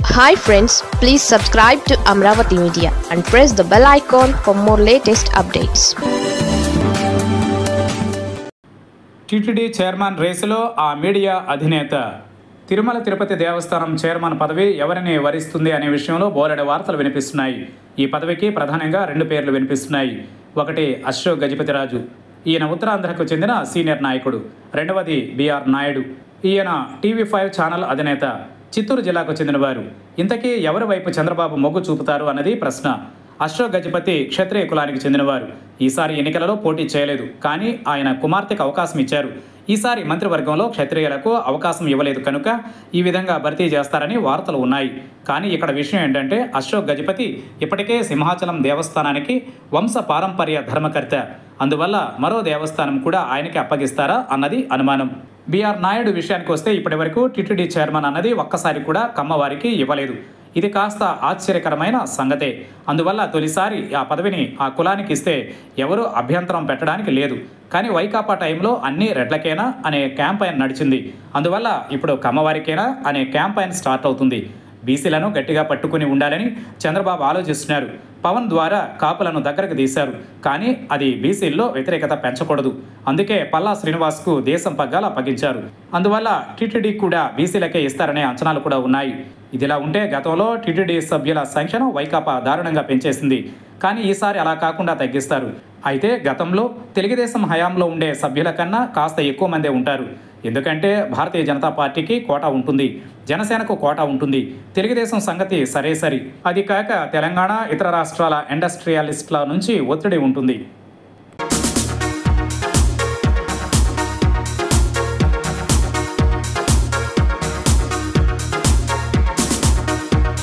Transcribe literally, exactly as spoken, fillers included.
Hi friends, please subscribe to Amravati Media and press the bell icon for more latest updates. TTD chairman రేసులో ఆ media అధినేత. తిరుమల తిరుపతి దేవస్థానం chairman పదవి ఎవరిని వరిస్తుంది అనే విషయంలో బోలెడు వార్తలు వినిపిస్తున్నాయి. ఈ పదవికి ప్రధానంగా రెండు పేర్లు వినిపిస్తున్నాయి. ఒకటి అశోక్ గజపతిరాజు. ఈయన ఉత్తరాంధ్రకు చెందిన సీనియర్ నాయకుడు. రెండవది బిఆర్ నాయుడు. ఈయన టీవీ ఫైవ్ ఛానల్ అధినేత. చిత్తూరు జిల్లాకు చెందినవారు. ఇంతకీ ఎవరి వైపు చంద్రబాబు మొగ్గు చూపుతారు అన్నది ప్రశ్న. అశోక్ గజపతి క్షత్రియ కులానికి చెందినవారు. ఈసారి ఎన్నికలలో పోటీ చేయలేదు, కానీ ఆయన కుమార్తెకు అవకాశం ఇచ్చారు. ఈసారి మంత్రివర్గంలో క్షత్రియులకు అవకాశం ఇవ్వలేదు కనుక ఈ విధంగా భర్తీ చేస్తారని వార్తలు ఉన్నాయి. కానీ ఇక్కడ విషయం ఏంటంటే అశోక్ గజపతి ఇప్పటికే సింహాచలం దేవస్థానానికి వంశ పారంపర్య ధర్మకర్త. అందువల్ల మరో దేవస్థానం కూడా ఆయనకి అప్పగిస్తారా అన్నది అనుమానం. బిఆర్ నాయుడు విషయానికి వస్తే ఇప్పటి వరకు టీటీడీ చైర్మన్ అన్నది ఒక్కసారి కూడా కమ్మవారికి ఇవ్వలేదు. ఇది కాస్త ఆశ్చర్యకరమైన సంగతే. అందువల్ల తొలిసారి ఆ పదవిని ఆ కులానికి ఇస్తే ఎవరూ అభ్యంతరం పెట్టడానికి లేదు. కానీ వైకాపా టైంలో అన్ని రెడ్లకేనా అనే క్యాంపైన్ నడిచింది. అందువల్ల ఇప్పుడు కమ్మవారికేనా అనే క్యాంపైన్ స్టార్ట్ అవుతుంది. బీసీలను గట్టిగా పట్టుకుని ఉండాలని చంద్రబాబు ఆలోచిస్తున్నారు. పవన్ ద్వారా కాపులను దగ్గరకు తీశారు, కానీ అది బీసీల్లో వ్యతిరేకత పెంచకూడదు. అందుకే పల్లా శ్రీనివాస్కు దేశం పగ్గాలు అప్పగించారు. అందువల్ల టీటీడీ కూడా బీసీలకే ఇస్తారనే అంచనాలు కూడా ఉన్నాయి. ఇదిలా ఉంటే గతంలో టీటీడీ సభ్యుల సంఖ్యను వైకాపా దారుణంగా పెంచేసింది. కానీ ఈసారి అలా కాకుండా తగ్గిస్తారు. అయితే గతంలో తెలుగుదేశం హయాంలో ఉండే సభ్యుల కన్నా కాస్త ఎక్కువ మందే ఉంటారు. ఎందుకంటే భారతీయ జనతా పార్టీకి కోటా ఉంటుంది, జనసేనకు కోటా ఉంటుంది. తెలుగుదేశం సంగతి సరే సరి. అది కాక తెలంగాణ, ఇతర రాష్ట్రాల ఇండస్ట్రియలిస్టుల నుంచి ఒత్తిడి ఉంటుంది.